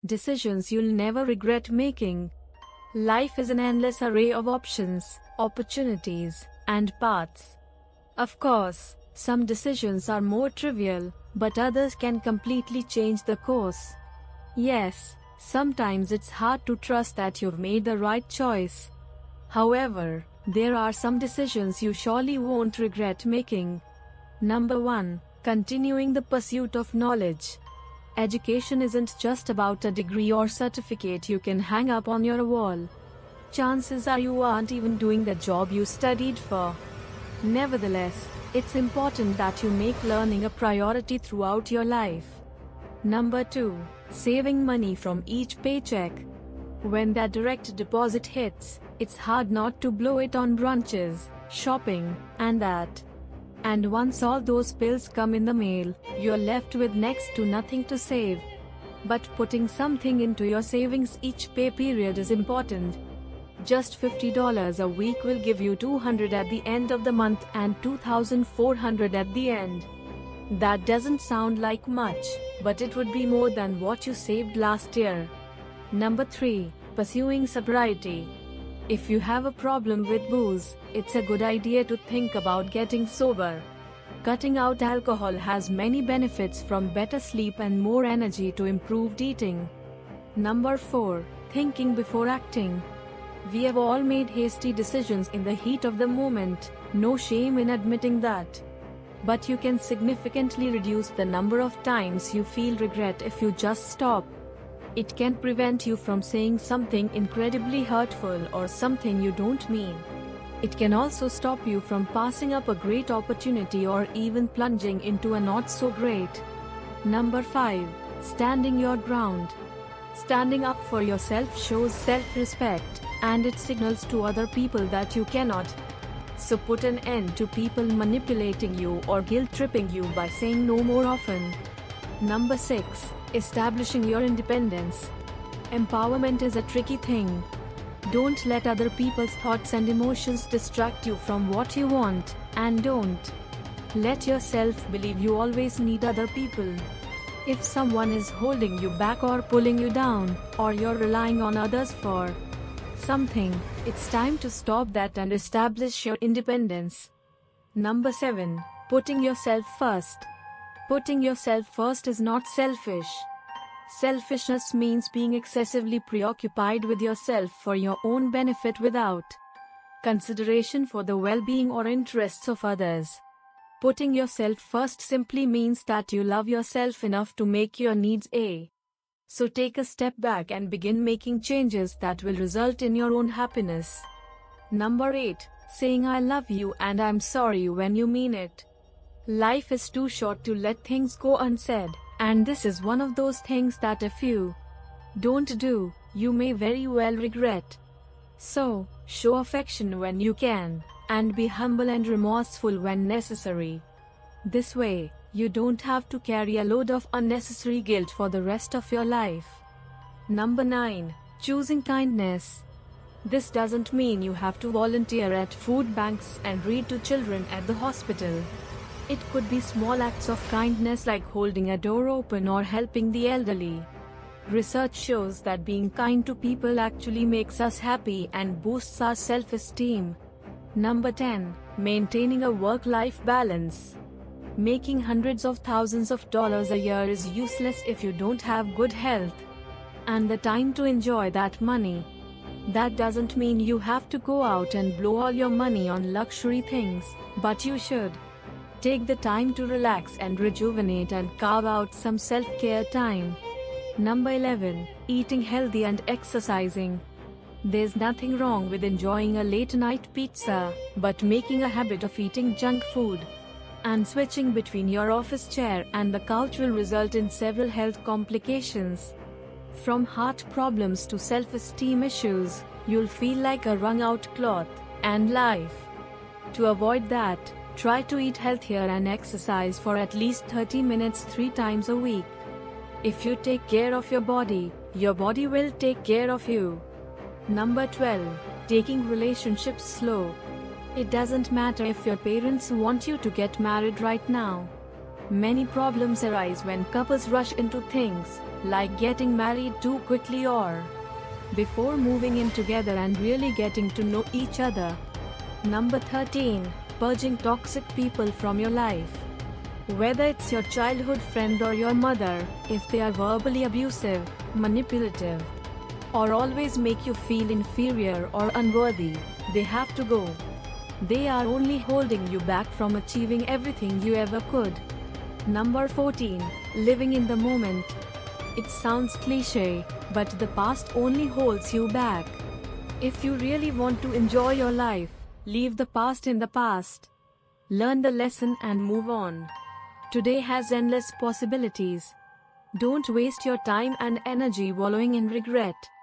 Decisions you'll never regret making. Life is an endless array of options, opportunities, and paths. Of course, some decisions are more trivial, but others can completely change the course. Yes, sometimes it's hard to trust that you've made the right choice. However, there are some decisions you surely won't regret making. Number 1. Continuing the pursuit of knowledge. Education isn't just about a degree or certificate you can hang up on your wall. Chances are you aren't even doing the job you studied for. Nevertheless, it's important that you make learning a priority throughout your life. Number 2. Saving money from each paycheck. When that direct deposit hits, it's hard not to blow it on brunches, shopping, and that. And once all those bills come in the mail, you're left with next to nothing to save. But putting something into your savings each pay period is important. Just $50 a week will give you $200 at the end of the month and $2,400 at the end. That doesn't sound like much, but it would be more than what you saved last year. Number 3. Pursuing sobriety. If you have a problem with booze, it's a good idea to think about getting sober. Cutting out alcohol has many benefits, from better sleep and more energy to improved eating. Number 4. Thinking before acting. We have all made hasty decisions in the heat of the moment, no shame in admitting that. But you can significantly reduce the number of times you feel regret if you just stop. It can prevent you from saying something incredibly hurtful or something you don't mean. It can also stop you from passing up a great opportunity or even plunging into a not so great. Number 5. Standing your ground. Standing up for yourself shows self-respect, and it signals to other people that you cannot. So put an end to people manipulating you or guilt-tripping you by saying no more often. Number 6. Establishing your independence. Empowerment is a tricky thing. Don't let other people's thoughts and emotions distract you from what you want, and don't let yourself believe you always need other people. If someone is holding you back or pulling you down, or you're relying on others for something, it's time to stop that and establish your independence. Number 7. Putting yourself first. Putting yourself first is not selfish. Selfishness means being excessively preoccupied with yourself for your own benefit without consideration for the well-being or interests of others. Putting yourself first simply means that you love yourself enough to make your needs a. So take a step back and begin making changes that will result in your own happiness. Number 8. Saying I love you and I'm sorry when you mean it. Life is too short to let things go unsaid, and this is one of those things that if you don't do, you may very well regret. So, show affection when you can, and be humble and remorseful when necessary. This way, you don't have to carry a load of unnecessary guilt for the rest of your life. Number 9. Choosing kindness. This doesn't mean you have to volunteer at food banks and read to children at the hospital. It could be small acts of kindness like holding a door open or helping the elderly. Research shows that being kind to people actually makes us happy and boosts our self-esteem. Number 10. Maintaining a work-life balance. Making hundreds of thousands of dollars a year is useless if you don't have good health and the time to enjoy that money. That doesn't mean you have to go out and blow all your money on luxury things, but you should take the time to relax and rejuvenate and carve out some self-care time. Number 11. Eating healthy and exercising. There's nothing wrong with enjoying a late-night pizza, but making a habit of eating junk food and switching between your office chair and the couch will result in several health complications. From heart problems to self-esteem issues, you'll feel like a wrung-out cloth, and life. To avoid that, try to eat healthier and exercise for at least 30 minutes 3 times a week. If you take care of your body will take care of you. Number 12. Taking relationships slow. It doesn't matter if your parents want you to get married right now. Many problems arise when couples rush into things, like getting married too quickly or before moving in together and really getting to know each other. Number 13. Purging toxic people from your life. Whether it's your childhood friend or your mother, if they are verbally abusive, manipulative, or always make you feel inferior or unworthy, they have to go. They are only holding you back from achieving everything you ever could. Number 14. Living in the moment. It sounds cliche, but the past only holds you back. If you really want to enjoy your life, leave the past in the past. Learn the lesson and move on. Today has endless possibilities. Don't waste your time and energy wallowing in regret.